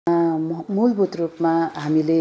मूलभूत रूपमा हामीले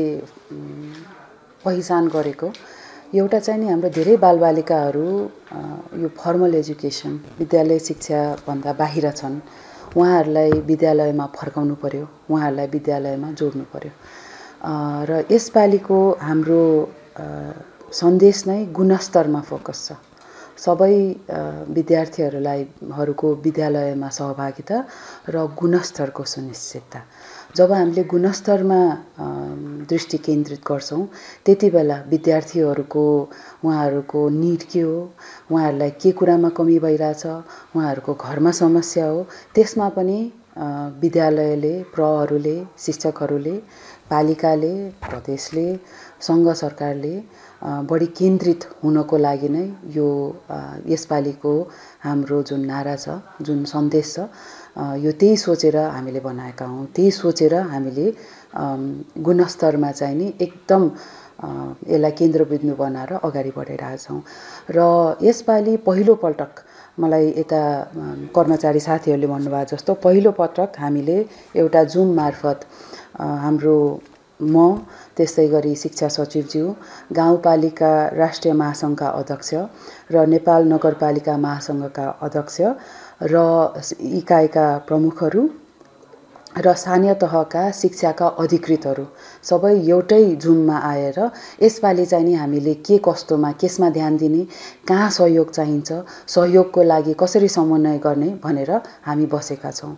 पहिचान गरेको एउटा चाहिँ नि हाम्रो धेरै बालबालिकाहरू यो फर्मल एजुकेसन विद्यालय शिक्षाभन्दा बाहिर छन्। उहाँहरूलाई विद्यालयमा फर्काउनु पर्यो, उहाँहरूलाई विद्यालयमा जोड्नु पर्यो र यसपालिको हाम्रो सन्देश नै गुणस्तरमा फोकस छ। सबै विद्यार्थीहरूको विद्यालयमा सहभागिता र गुणस्तरको सुनिश्चितता। जब हामीले गुणस्तरमा दृष्टि केन्द्रित गर्छौं त्यति बेला विद्यार्थीहरूको उहाँहरूको निड के हो, उहाँहरूलाई के कुरामा कमी भइराछ, उहाँहरूको घरमा समस्या हो, त्यसमा पनि विद्यालयले, प्रहरुले, शिक्षकहरूले, पालिकाले, प्रदेशले, संघ सरकारले बढी केन्द्रित हुनको लागि नै यो यसपालिको हाम्रो जुन नारा छ, जुन सन्देश छ, यो त्यही सोचेर हामीले बनाएका हौं। त्यही सोचेर हामीले गुणस्तरमा चाहिँ नि एकदम यसलाई केन्द्रबिन्दु बनाएर अगाडि बढिरहेका छौं। र यसपालि पहिलो पटक मलाई यता कर्मचारी साथीहरूले भन्नुभएको जस्तो पहिलो पटक हामीले एउटा जुम मार्फत हाम्रो त्यसै गरी शिक्षा सचिवज्यू, गाउँपालिका राष्ट्रिय महासंघका अध्यक्ष र नेपाल नगरपालिका महासंघका अध्यक्ष र इकाइका प्रमुखहरू र स्थानीय तहका शिक्षाका अधिकृतहरू सबै एउटै जुममा आएर यसपालि चाहिँ नि हामीले के कस्तोमा केसमा ध्यान दिने, कहाँ सहयोग चाहिन्छ, सहयोगको लागि कसरी समन्वय गर्ने भनेर हामी बसेका छौं।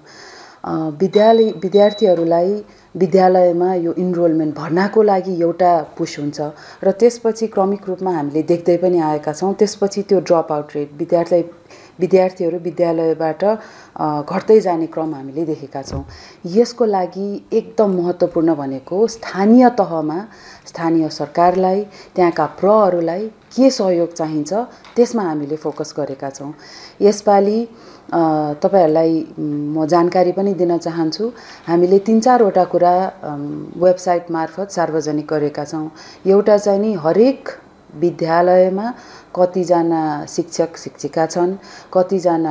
विद्यार्थीहरूलाई विद्यालयमा यो इनरोलमेन्ट भर्नाको लागि एउटा पुश हुन्छ र त्यसपछि क्रमिक रूपमा हामीले देख्दै पनि आएका छौं। त्यसपछि त्यो ड्रप आउट रेट विद्यार्थीहरू विद्यालयबाट घट्दै जाने क्रम हामीले देखेका छौं। यसको लागि एकदम महत्त्वपूर्ण भनेको स्थानीय तहमा स्थानीय सरकारलाई, त्यहाँका प्रहरुलाई के सहयोग चाहिन्छ त्यसमा हामीले फोकस गरेका छौं। यसपालि तपाईहरुलाई म जानकारी पनि दिन चाहन्छु। हामीले 3-4 वटा कुरा वेबसाइट मार्फत सार्वजनिक गरेका छौं। एउटा चाहिँ नि हरेक विद्यालयमा कतिजना शिक्षक शिक्षिका छन्, कतिजना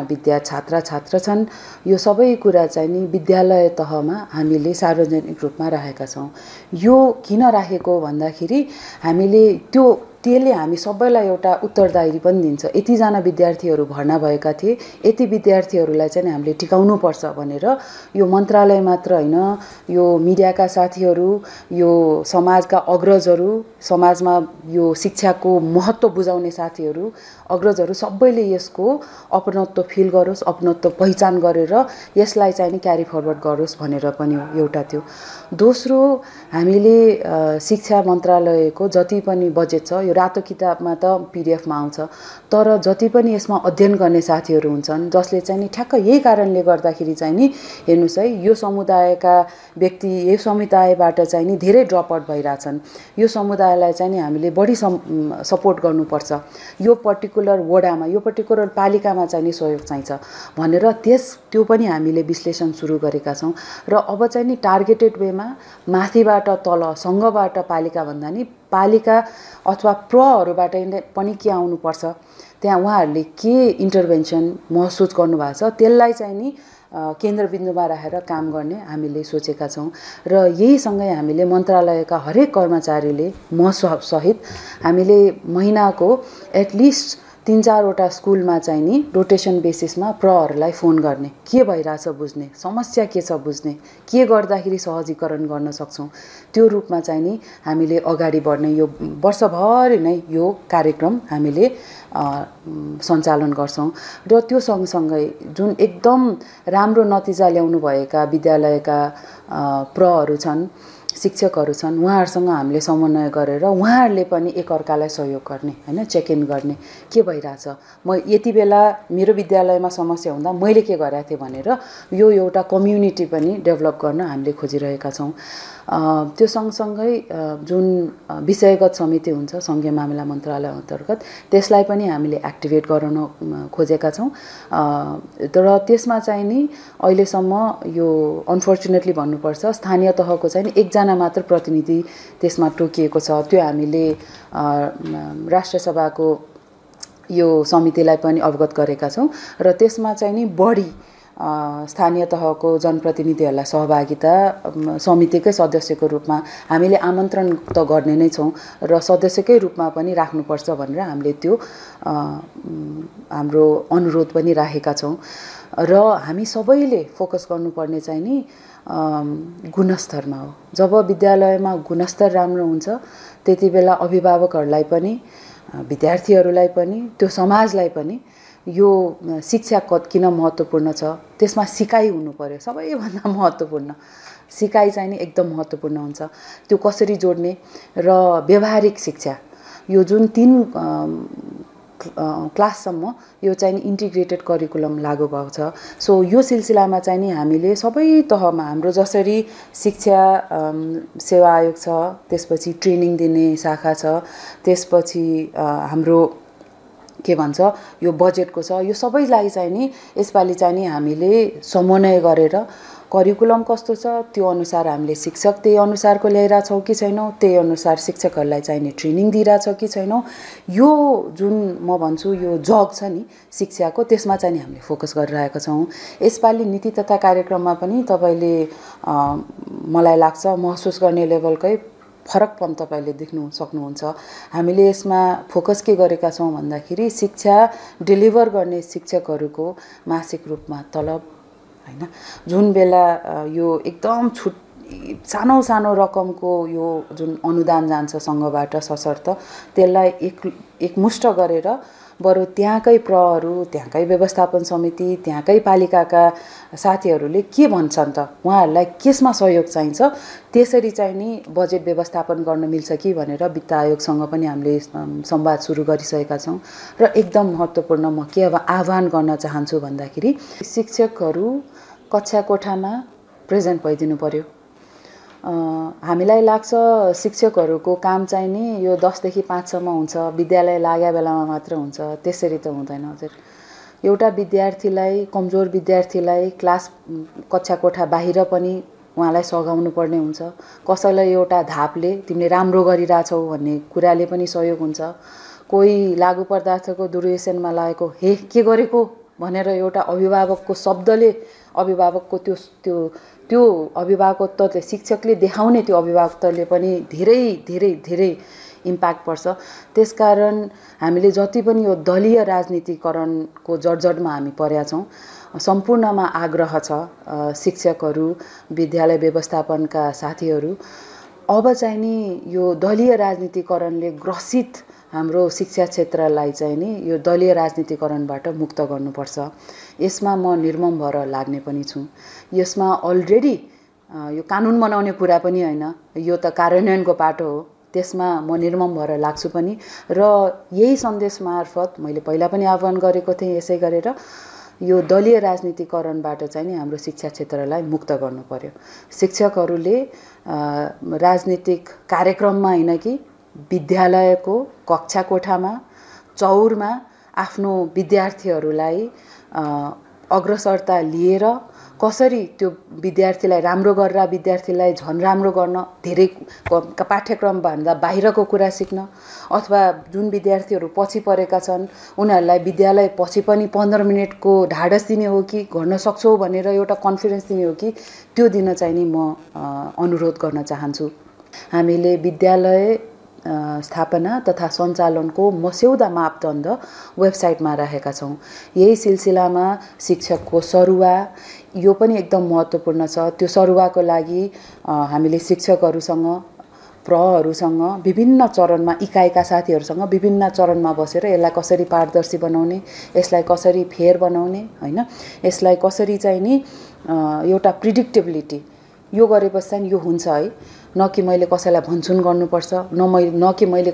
छात्र छन्, यो सबै कुरा चाहिँ नि विद्यालय तहमा हामीले सार्वजनिक रूपमा राखेका छौं। यो किन राखेको भन्दाखेरि हामीले त्यसले हामी सबैलाई एउटा उत्तरदायी पनि दिन्छ। यति जना विद्यार्थीहरू भर्ना भएका थिए, यति विद्यार्थीहरूलाई चाहिँ हामीले टिकाउनु पर्छ भनेर यो मन्त्रालय मात्र हैन, यो मिडियाका साथीहरू, यो समाजका अग्रजहरू, समाजमा यो शिक्षाको महत्त्व बुझाउने साथीहरू, अग्रजहरू सबैले यसको अपनत्व फिल गरोस्, अपनत्व पहिचान गरेर यसलाई चाहिँ नि क्यारी फरवर्ड गरोस् भनेर पनि एउटा थियो। दोस्रो, हामीले शिक्षा मन्त्रालयको जति पनि बजेट छ, यो रातो किताबमा त पीडीएफ मा आउँछ, तर जति पनि यसमा अध्ययन गर्ने साथीहरू हुन्छन् जसले चाहिँ नि ठ्याक्क यही कारणले गर्दाखेरि चाहिँ नि हेर्नुस् है, यो समुदायका व्यक्ति यो समुदायबाट चाहिँ नि धेरै ड्रप आउट भइराछन्, यो समुदायलाई चाहिँ नि हामीले बढी सपोर्ट गर्नुपर्छ, यो पर्टिकुलर वडामा, यो पर्टिकुलर पालिकामा चाहिँ नि सहयोग चाहिन्छ भनेर त्यो पनि हामीले विश्लेषण सुरु गरेका छौं। र अब चाहिँ नि टार्गेटेड वेमा माथिबाट तल, संघबाट पालिका भन्दा नि पालिका अथवा प्रहरुबाट पनि के आउनु पर्छ, त्यहाँ उहाँहरूले के इन्टरभेन्सन महसुस गर्नुभएको छ त्यसलाई चाहिँ नि केन्द्रबिन्दुमा राखेर काम गर्ने हामीले सोचेका छौं। र यही सँगै हामीले मन्त्रालयका हरेक कर्मचारीले म सहित हामीले महिनाको एटलिस्ट 3-4 वटा स्कुलमा चाहिँ नि रोटेसन बेसिसमा प्रहरुलाई फोन गर्ने, के भइराछ बुझ्ने, समस्या के छ बुझ्ने, के गर्दाखेरि सहजीकरण गर्न सक्छौं, त्यो रूपमा चाहिँ नि हामीले अगाडि बढ्ने यो वर्षभरि नै यो कार्यक्रम हामीले सञ्चालन गर्छौं। र त्यो सँगसँगै जुन एकदम राम्रो नतिजा ल्याउनु भएका विद्यालयका प्रहरु छन्, शिक्षकहरू छन्, उहाँहरुसँग हामीले समन्वय गरेर उहाँहरूले पनि एकअर्कालाई सहयोग गर्ने, हैन, चेक इन गर्ने, के भइराछ, म यति बेला मेरो विद्यालयमा समस्या हुँदा मैले के गरेको थिए भनेर यो एउटा कम्युनिटी पनि डेभलप गर्न हामीले खोजिरहेका छौं। त्यो सँगसँगै जुन विषयगत समिति हुन्छ संघीय मामिला मन्त्रालय अन्तर्गत, त्यसलाई पनि हामीले एक्टिभेट गराउन खोजेका छौं। तर त्यसमा चाहिँ नि अहिलेसम्म यो अनफर्चुनेटली भन्नुपर्छ, स्थानीय तहको चाहिँ नि एकजना मात्र प्रतिनिधि त्यसमा तोकिएको छ। त्यो हामीले राष्ट्रिय सभाको यो समितिलाई पनि अवगत गरेका छौं र त्यसमा चाहिँ नि बढी स्थानीय तहको जनप्रतिनिधिहरूलाई सहभागिता समितिकै सदस्यको रूपमा हामीले आमन्त्रण त गर्ने नै छौँ र सदस्यकै रूपमा पनि राख्नुपर्छ भनेर हामीले त्यो हाम्रो अनुरोध पनि राखेका छौँ र हामी सबैले फोकस गर्नुपर्ने चाहिँ नि गुणस्तरमा हो। जब विद्यालयमा गुणस्तर राम्रो हुन्छ त्यति बेला अभिभावकहरूलाई पनि विद्यार्थीहरूलाई पनि त्यो समाजलाई पनि यो शिक्षा किन महत्त्वपूर्ण छ त्यसमा सिकाइ हुनु पर्यो। सबैभन्दा महत्त्वपूर्ण सिकाइ चाहिँ नि एकदम महत्त्वपूर्ण हुन्छ। त्यो कसरी जोड्ने र व्यावहारिक शिक्षा यो जुन 3 क्लाससम्म यो चाहिँ इन्टिग्रेटेड करिकुलम लागू भएको छ। सो यो सिलसिलामा चाहिँ नि हामीले सबै तहमा हाम्रो जसरी शिक्षा सेवा आयोग छ, त्यसपछि ट्रेनिङ दिने शाखा छ, त्यसपछि हाम्रो के भन्छ यो बजेटको छ, यो सबैलाई चाहिँ नि यसपालि चाहिँ नि हामीले समन्वय गरेर करिकुलम कस्तो छ त्यो अनुसार हामीले शिक्षक त्यही अनुसारको ल्याइरहेको छौँ कि छैनौँ, त्यही अनुसार शिक्षकहरूलाई चाहिने ट्रेनिङ दिइरहेछौँ कि छैनौँ, यो जुन म भन्छु यो जग छ नि शिक्षाको त्यसमा चाहिँ नि हामीले फोकस गरिरहेका छौँ। यसपालि नीति तथा कार्यक्रममा पनि तपाईँले मलाई लाग्छ महसुस गर्ने लेभलकै फरकपन तपाईँले देख्नु सक्नुहुन्छ। हामीले यसमा फोकस के गरेका छौँ भन्दाखेरि शिक्षा डेलिभर गर्ने शिक्षकहरूको मासिक रूपमा तलब हैन, जुन बेला यो एकदम सानो सानो रकमको यो जुन अनुदान जान्छ सङ्घबाट सशर्त त्यसलाई एकमुष्ट गरेर बरु त्यहाँकै प्रहरु, त्यहाँकै व्यवस्थापन समिति, त्यहाँकै पालिकाका साथीहरूले के भन्छन् त उहाँहरूलाई केसमा सहयोग चाहिन्छ त्यसरी चाहिँ नि बजेट व्यवस्थापन गर्न मिल्छ कि भनेर वित्त आयोगसँग पनि हामीले संवाद सुरु गरिसकेका छौं र एकदम महत्त्वपूर्ण म के आह्वान गर्न चाहन्छु भन्दाखेरि शिक्षकहरू कक्षा कोठामा प्रेजेन्ट भइदिनु पर्यो। हामीलाई लाग्छ शिक्षकहरूको काम चाहिँ नि यो 10 देखि 5 सम्म हुन्छ, विद्यालय लाग्या बेलामा मात्र हुन्छ, त्यसरी त हुँदैन हजुर। एउटा विद्यार्थीलाई, कमजोर विद्यार्थीलाई क्लास कक्षा कोठा बाहिर पनि उहाँलाई सघाउनु पर्ने हुन्छ। कसैलाई एउटा धापले तिमीले राम्रो गरिराछौ भन्ने कुराले पनि सहयोग हुन्छ। कोही लागु पदार्थको दुर्व्यसनमा लागेको हे के गरेको भनेर एउटा अभिभावकको शब्दले अभिभावकको त्यो अभिभावकत्वले शिक्षकले देखाउने त्यो अभिभावकत्वले पनि धेरै धेरै धेरै इम्प्याक्ट पर्छ। त्यसकारण हामीले जति पनि यो दलीय राजनीतिकरणको जडजडमा हामी परेका छौं, सम्पूर्णमा आग्रह छ शिक्षकहरू, विद्यालय व्यवस्थापनका साथीहरू अब चाहिँ नि यो दलीय राजनीतिकरणले ग्रसित हाम्रो शिक्षा क्षेत्रलाई चाहिँ नि यो दलीय राजनीतिकरणबाट मुक्त गर्नुपर्छ। यसमा म निर्मम भएर लाग्ने पनि छु। यसमा अलरेडी यो कानुन बनाउने कुरा पनि हैन, यो त कार्यान्वयनको पाटो हो। त्यसमा म निर्मम भएर लाग्छु पनि र यही सन्देश मार्फत मैले पहिला पनि आह्वान गरेको थिएँ यसै गरेर यो दलीय राजनीतिकरणबाट चाहिँ नि हाम्रो शिक्षा क्षेत्रलाई मुक्त गर्नु पर्यो। शिक्षकहरूले राजनीतिक कार्यक्रममा हैन कि विद्यालयको कक्षा कोठामा चौरमा आफ्नो विद्यार्थीहरूलाई अग्रसरता लिएर कसरी त्यो विद्यार्थीलाई राम्रो गरेर विद्यार्थीलाई झन् राम्रो गर्न धेरै पाठ्यक्रम भन्दा बाहिरको कुरा सिक्न अथवा जुन विद्यार्थीहरू पछि परेका छन् उनीहरूलाई विद्यालय पछि पनि 15 मिनेटको ढाडस दिने हो कि गर्न सक्छौ भनेर एउटा कन्फिडेन्स दिने हो कि त्यो दिन चाहिँ नि म अनुरोध गर्न चाहन्छु। हामीले विद्यालय स्थापना तथा सञ्चालनको मस्यौदा मापदण्ड वेबसाइटमा राखेका छौं। यही सिलसिलामा शिक्षकको सरुवा यो पनि एकदम महत्त्वपूर्ण छ। त्यो सरुवाको लागि हामीले शिक्षकहरूसँग, प्रहरुसँग विभिन्न चरणमा इकाइका साथीहरूसँग विभिन्न चरणमा बसेर यसलाई कसरी पारदर्शी बनाउने, यसलाई कसरी फेयर बनाउने हैन, यसलाई कसरी चाहिँ नि एउटा प्रिडिक्टेबिलिटी यो गरेपछि चाहिँ यो हुन्छ है, न कि मैले कसैलाई भन्छुन गर्नुपर्छ, न कि मैले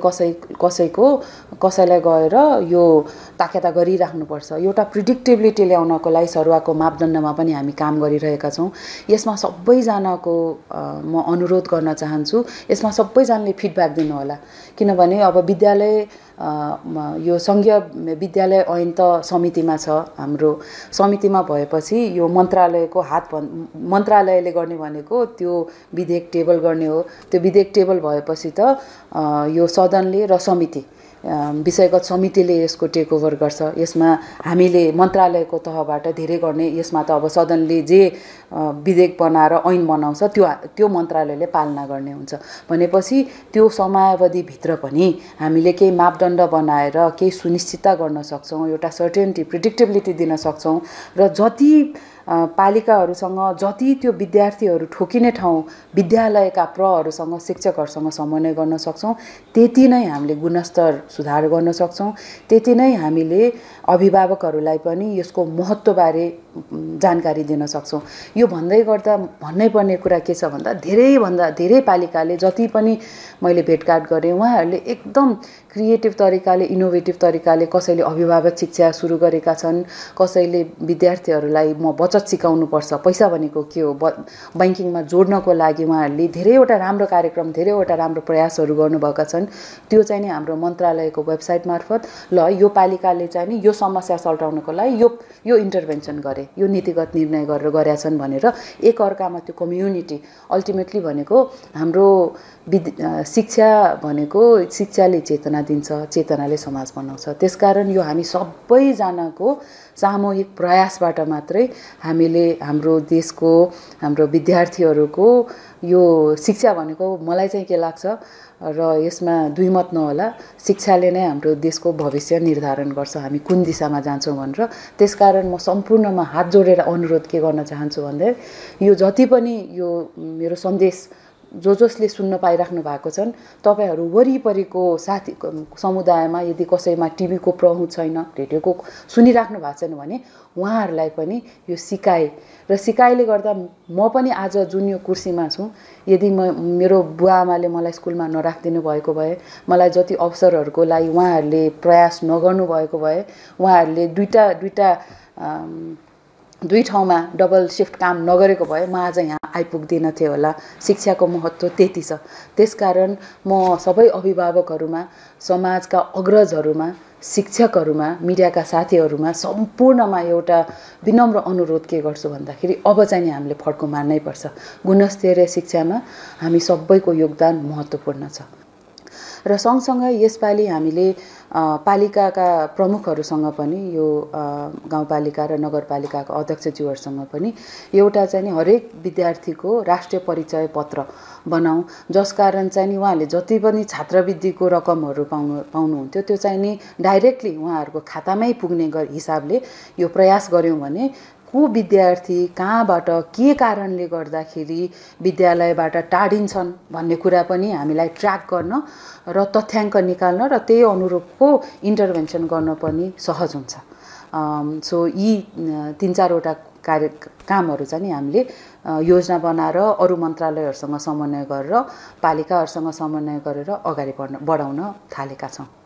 कसैलाई गएर यो ताकेता गरिराख्नुपर्छ। एउटा प्रिडिक्टेबिलिटी ल्याउनको लागि सरुवाको मापदण्डमा पनि हामी काम गरिरहेका छौं। यसमा सबैजनाको म अनुरोध गर्न चाहन्छु, यसमा सबैजनाले फिडब्याक दिनु होला। किनभने अब विद्यालय यो संघीय विद्यालय ऐन त समितिमा छ, हाम्रो समितिमा भएपछि यो मन्त्रालयको मन्त्रालयले गर्ने भनेको त्यो विधेयक टेबल गर्ने हो। त्यो विधेयक टेबल भएपछि त यो सदनले र समिति विषयगत समितिले यसको टेकओभर गर्छ। यसमा हामीले मन्त्रालयको तहबाट धेरै गर्ने, यसमा त अब सदनले जे विधेयक बनाएर ऐन बनाउँछ त्यो मन्त्रालयले पालना गर्ने हुन्छ भनेपछि त्यो समयावधिभित्र पनि हामीले केही मापदण्ड बनाएर केही सुनिश्चितता गर्न सक्छौँ, एउटा सर्टेनिटी प्रिडिक्टेबिलिटी दिन सक्छौँ र जति पालिकाहरूसँग जति त्यो विद्यार्थीहरू ठोकिने ठाउँ विद्यालयका प्रहरूसँग शिक्षकहरूसँग समन्वय गर्न सक्छौँ त्यति नै हामीले गुणस्तर सुधार गर्न सक्छौँ, त्यति नै हामीले अभिभावकहरूलाई पनि यसको महत्त्वबारे जानकारी दिन सक्छौँ। यो भन्दै गर्दा भन्नै पर्ने कुरा के छ भन्दा धेरैभन्दा धेरै पालिकाले जति पनि मैले भेटघाट गरेँ उहाँहरूले एकदम क्रिएटिभ तरिकाले इनोभेटिभ तरिकाले कसैले अभिभावक शिक्षा सुरु गरेका छन्, कसैले विद्यार्थीहरूलाई म बचत सिकाउनुपर्छ पैसा भनेको के हो बैंकिङमा जोड्नको लागि उहाँहरूले धेरैवटा राम्रो कार्यक्रम धेरैवटा राम्रो प्रयासहरू गर्नुभएका छन्। त्यो चाहिँ नि हाम्रो मन्त्रालयको वेबसाइट मार्फत ल यो पालिकाले चाहिँ नि यो समस्या सल्टाउनको लागि यो इन्टरभेन्सन गरे, यो नीतिगत निर्णय गरेर गरेका छन् भनेर एक अर्कामा त्यो कम्युनिटी अल्टिमेटली भनेको हाम्रो शिक्षा भनेको शिक्षाले चेतना दिन्छ, चेतनाले समाज बनाउँछ। त्यसकारण यो हामी सबैजनाको सामूहिक प्रयासबाट मात्रै हामीले हाम्रो देशको हाम्रो विद्यार्थीहरूको यो शिक्षा भनेको मलाई चाहिँ के लाग्छ र यसमा दुई मत नहोला, शिक्षाले नै हाम्रो देशको भविष्य निर्धारण गर्छ हामी कुन दिशामा जान्छौँ भनेर। त्यसकारण म सम्पूर्णमा हात जोडेर अनुरोध के गर्न चाहन्छु भन्दा यो जति पनि यो मेरो सन्देश जसले सुन्न पाइराख्नु भएको छन् तपाईहरू वरिपरिको साथी समुदायमा यदि कसैमा टिभीको पहुँच छैन, रेडियोको सुनिराख्नु भएको छैन भने उहाँहरूलाई पनि यो सिकाइ र सिकाइले गर्दा म पनि आज जुन यो कुर्सीमा छु यदि मेरो बुवा आमाले मलाई स्कुलमा नराखिदिनु भएको भए, मलाई जति अवसरहरूको लागि उहाँहरूले प्रयास नगर्नु भएको भए, उहाँहरूले दुई ठाउँमा डबल शिफ्ट काम नगरेको भए म आज यहाँ आइपुग्दिनँ थिएँ होला। शिक्षाको महत्त्व त्यति छ। त्यसकारण म सबै अभिभावकहरूमा, समाजका अग्रजहरूमा, शिक्षकहरूमा, मिडियाका साथीहरूमा सम्पूर्णमा एउटा विनम्र अनुरोध के गर्छु भन्दाखेरि अब चाहिँ नि हामीले फड्को मार्नै पर्छ। गुणस्तरीय शिक्षामा हामी सबैको योगदान महत्त्वपूर्ण छ र सँगसँगै यसपालि हामीले पालिकाका प्रमुखहरूसँग पनि यो गाउँपालिका र नगरपालिकाका अध्यक्षज्यूहरूसँग पनि एउटा चाहिँ नि हरेक विद्यार्थीको राष्ट्रिय परिचय पत्र बनाऊ, जसकारण चाहिँ नि उहाँले जति पनि छात्रवृत्तिको रकमहरू पाउनुहुन्थ्यो त्यो चाहिँ नि डाइरेक्टली उहाँहरूको खातामै पुग्ने हिसाबले यो प्रयास गऱ्यौँ भने को विद्यार्थी कहाँबाट के कारणले गर्दाखेरि विद्यालयबाट टाढिन्छन् भन्ने कुरा पनि हामीलाई ट्र्याक गर्न र तथ्याङ्क निकाल्न र त्यही अनुरूपको इन्टरभेन्सन गर्न पनि सहज हुन्छ। सो यी 3-4वटा कामहरू चाहिँ नि हामीले योजना बनाएर अरू मन्त्रालयहरूसँग समन्वय गरेर पालिकाहरूसँग समन्वय गरेर अगाडि बढाउन थालेका छौँ।